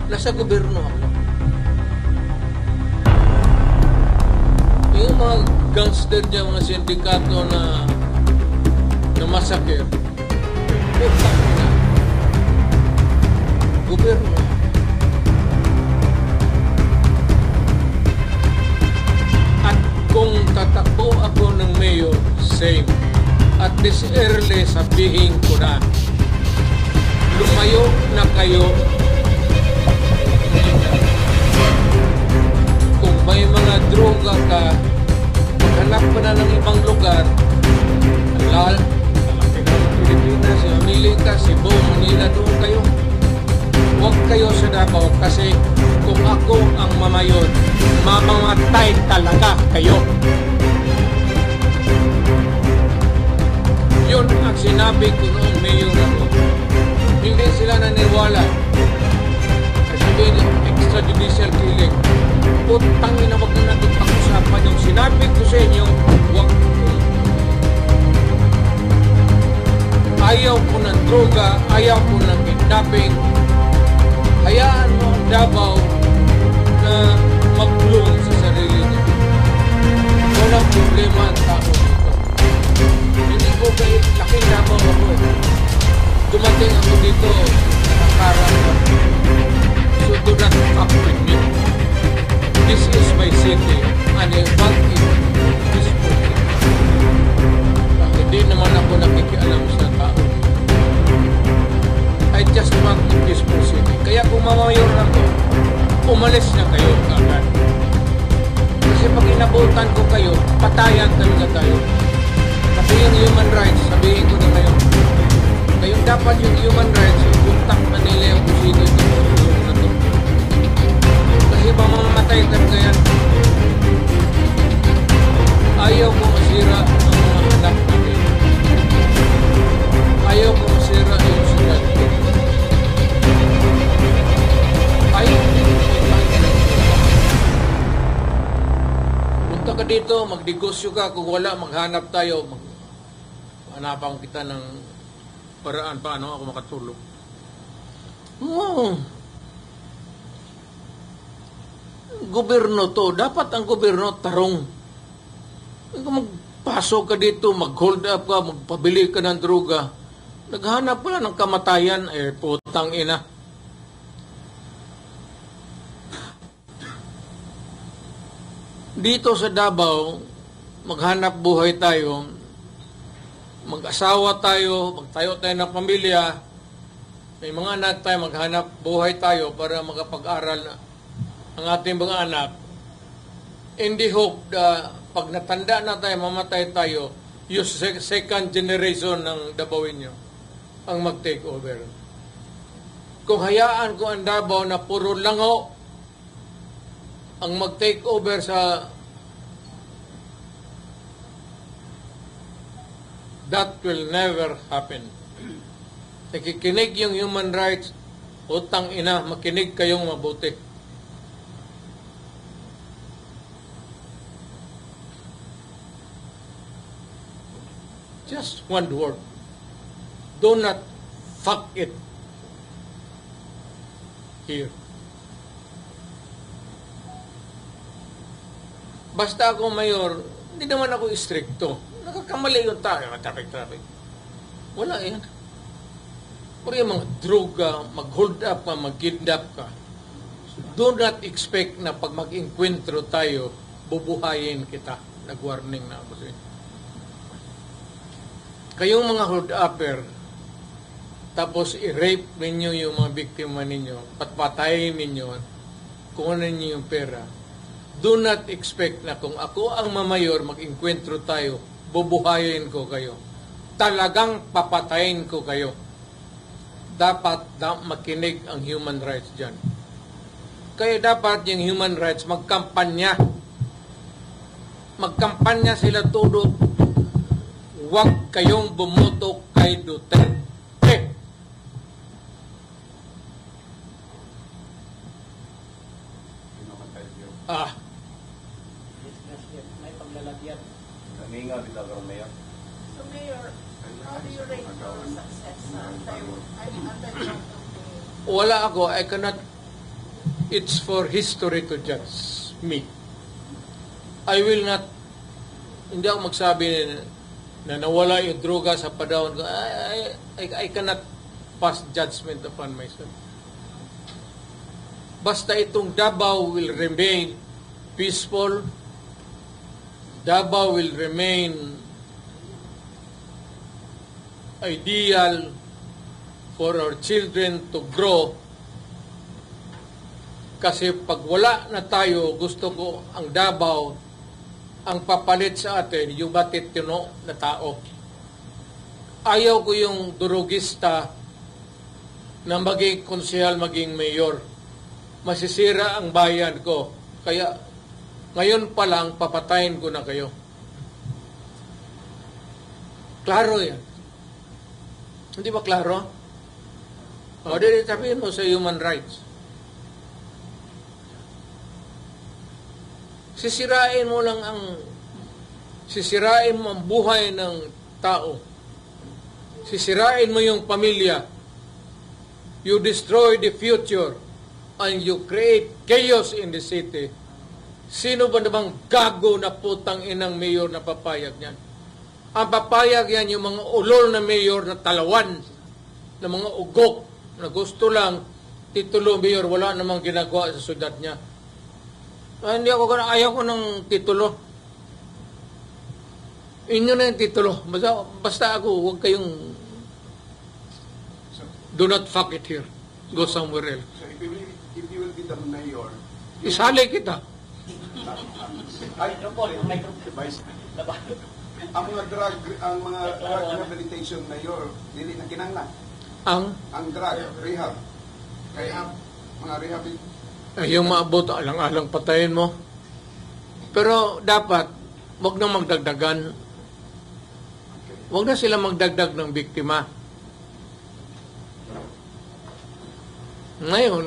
Nasa gobyerno ako. Yung mga gangster dyan, mga sindikato na masakir, utang na. Gobyerno. At kung tatakbo ako ng mayor, same. At this early, sabihin ko na, lumayo na kayo. Kung may mga droga ka, maghanap ka na ng ibang lugar, halal, malaki ka ng Pilipinas, mamili ka, Cebu, Manila, doon kayo. Huwag kayo sa Davao kasi kung ako ang mamayon, mamamatay talaga kayo. Yun ang sinabi ko noong mayor ako. Hindi sila naniwala. Sabihin niyo, extrajudicial killing. Putangin na wag na natin pag-usapan yung sinabi ko sa inyo, wag ko. Ayaw ko ng droga, ayaw ko ng kidnapping. Hayaan mo ang Davao na mag-bloom sa sarili niya. Walang problema ang tao dito. Hindi ko kayo, laking Davao ako eh. Dumating ako dito, nakakarang. So do not happen me. This is my city, and I want it peacefully. Hindi naman ako nakikialam sa tao. I just want a peaceful city. Kaya kung mamayor ako, umalis na kayo agad. Kasi pag inabutan ko kayo, patayan talaga tayo. Kasi yung human rights, sabihin ko na ngayon, ngayon dapat yung human rights, ipuntak na nila yung kusino ito na ito. Kasi mamamatay talaga yan. Ayaw ko masira ang mga anak natin. Ayaw ko masira yung sulat. Ayaw ko punta ka dito, magdegosyo ka. Kung wala, maghanap tayo. Hanapan kita ng paraan paano ako makatulong. Gobyerno to. Dapat ang gobyerno tarong. Kung magpasok ka dito, mag-hold up ka, magpabili ka ng droga, naghanap pala ng kamatayan, eh putang ina. Dito sa Davao, maghanap buhay tayo, mag-asawa tayo, magtayo tayo ng pamilya, may mga anak tayo, maghanap buhay tayo para magapag-aral ang ating mga anak. In the hope na pag natanda na tayo, mamatay tayo, yung second generation ng Davaoenyo ang mag-take over. Kung hayaan ko ang Davao na puro lango ang mag-take over sa that will never happen. Nakikinig yung human rights, utang ina, makinig kayong mabuti. Just one word. Do not fuck it here. Basta ako mayor, hindi naman ako istrikto. Nakakamali yung tao, traffic. Wala yan. Pero yung mga droga, mag-hold up ka, mag-kidnap ka, do not expect na pag mag-enkwentro tayo, bubuhayin kita. Nag-warning na ako sa inyo. Kayong mga hold-upper, tapos i-rape ninyo yung mga biktima ninyo, patpatayin ninyo, kuha ninyo yung pera, do not expect na kung ako ang mamayor, mag-enkwentro tayo, bubuhayin ko kayo. Talagang papatayin ko kayo. Dapat makinig ang human rights dyan. Kaya dapat yung human rights magkampanya. Magkampanya sila todo. Huwag kayong bumoto kay Duterte. May paglalagyan. Naminga, bitaw ka Mayor. So, Mayor, how do you rate your success sa anti-drug campaign? Wala ako. I cannot it's for history to judge me. I will not, hindi ako magsabi na nawala yung droga sa padawon ko. I cannot pass judgment upon myself. Basta itong Davao will remain peaceful, Davao will remain ideal for our children to grow. Kasi pag wala na tayo, gusto ko ang Davao, ang papalit sa atin, yung matitino na tao. Ayaw ko yung durugista na maging konsehal, maging mayor. Masisira ang bayan ko. Kaya ngayon pa lang, papatayin ko na kayo. Klaro yan. Hindi ba klaro? O, di sabihin mo sa human rights. Sisirain mo ang buhay ng tao. Sisirain mo yung pamilya. You destroy the future and you create chaos in the city. Sino ba namang gago na putang inang mayor na papayag niyan? Ang papayag yan yung mga ulol na mayor na talawan, na mga ugok, na gusto lang titulo mayor, wala namang ginagawa sa syudad niya. Hindi ako ganun, ayaw ko ng titulo. Inyo na yung titulo. Basta ako, huwag kayong do not fuck it here. Go somewhere else. So if you will be the mayor, Isali kita. ay, Microphone. Vice, ang mga drug rehabilitation mayor, dili na kinanglan. Ang drug rehab. Kaya mga rehabilitation, Yung maabot, alang-alang patayin mo. Pero dapat, wag na magdagdagan. Wag na sila magdagdag ng biktima. Ngayon,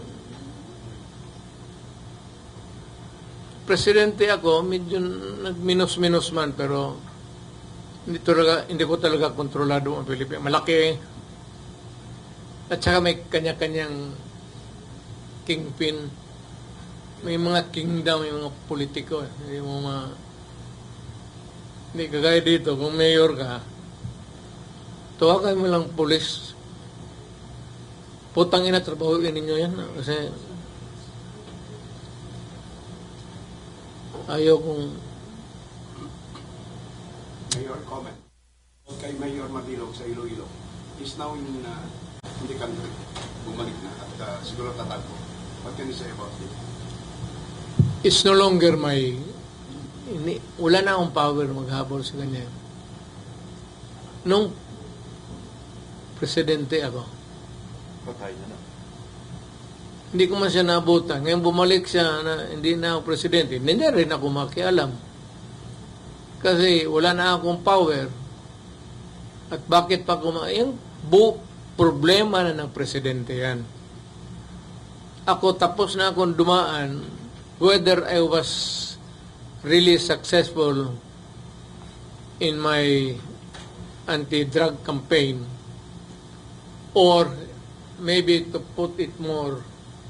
presidente ako, medyo nagminus-minus man, pero hindi ko talaga kontrolado ang Pilipinas. Malaki. At saka may kanya-kanyang kingpin. May mga kingdom, may mga politiko. Hindi kagaya dito, kung mayor ka, tawagan mo lang pulis. Putang ina, trabahuin ninyo yan. Kasi ayaw kong mayor comment. Kay Mayor Mabilog sa Iloilo is now in the country. Bumalik na at siguro tatago. What can you say about it? it's no longer wala na akong power maghabol sa kanya. Nung presidente ako, Patay na. hindi ko man siya naabutan. Ngayon bumalik siya na hindi na ako presidente. Hindi na rin ako makialam. Kasi wala na akong power. At bakit pa yung problema na ng presidente yan. Ako tapos na akong dumaan whether I was really successful in my anti-drug campaign or maybe to put it more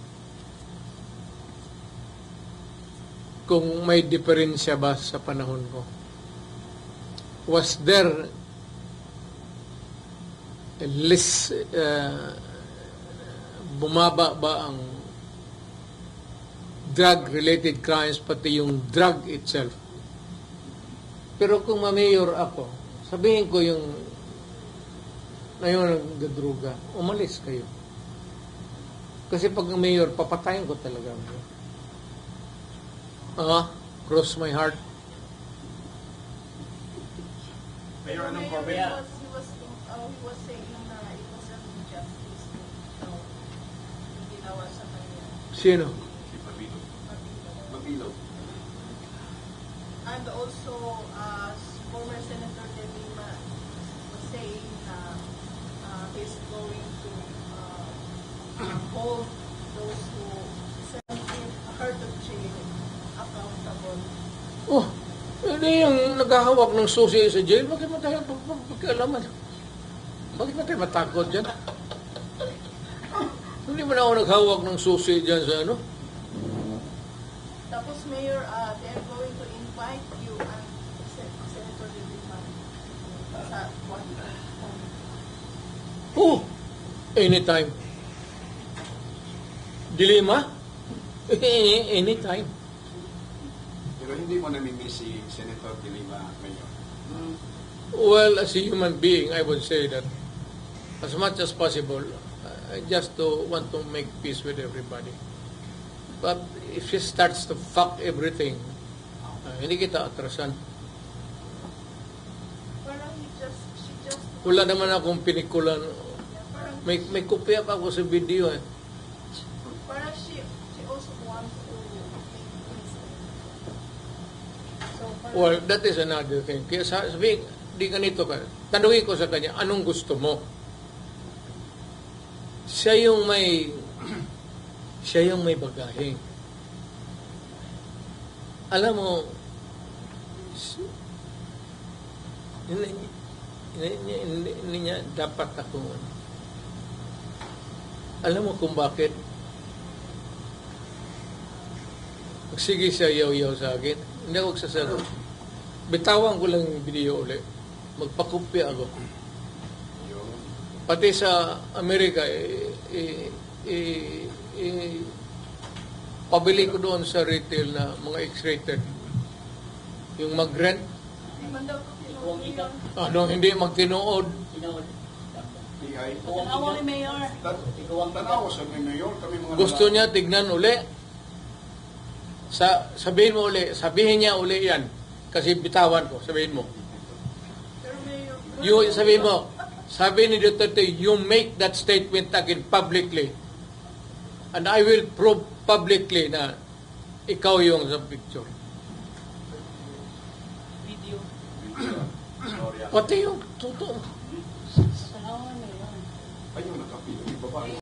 kung may diferensya ba sa panahon ko. Was there less bumaba ba ang drug-related crimes pati yung drug itself? Pero kung ma-mayor ako, sabihin ko yung ngayon nagdadruga, umalis kayo. Kasi pag mayor, papatayin ko talaga. Cross my heart. Mayor, anong Mayor, comment? he was saying na it was an injustice yung ginawa sa kanya. Sino? Si Mabilog. And also, former Senator De Lima was saying he's going to hold those who sent him hurt of jail accountable. Oh, hindi yung naghahawak ng susi sa jail. Bakit mo tayo pagkalaman? Bakit mo tayo matakot dyan? Hindi mo na ako naghawak ng susi dyan sa ano? Tapos, Mayor, they're going to invite you and Senator De Lima sa Oh, anytime. Dilema? Anytime. Pero hindi mo namimiss si Senator De Lima, Mayor. Well, as a human being, I would say that as much as possible, I just want to make peace with everybody. But if she starts to fuck everything, hindi kita atrasan. Parang she just... Wala naman akong pinikulan. Parang, May kopya pa ako sa video eh. parang she also wants to make peace. So, parang, Well, that is another thing. Kaya sabihin, di ganito ka. Tanungin ko sa kanya, anong gusto mo? Siya yung may bagahe. Alam mo, hindi niya dapat ako. Alam mo kung bakit? Sige siya yaw-yaw sa akin. Hindi ako sasagot. Bitawan ko lang yung video ulit. Magpakopya ako. Pati sa Amerika, pabili ko doon sa retail na mga X-rated. Yung mag-rent, hindi man daw ko tinuwi yun. hindi magtinuod. Tingay. Tanawa ni Mayor. Tanaw sa Mayor, kami mga Gusto niya tignan uli. Sabihin niya uli yan. Kasi bitawan ko, sabihin mo. Pero Mayor, Sabihin mo, sabi ni Duterte, you make that statement again publicly. And I will prove publicly na ikaw yung sa picture. Video. Sorry. Pati yung totoo. Tanawa na yun. Ayun, nakapili. Babae.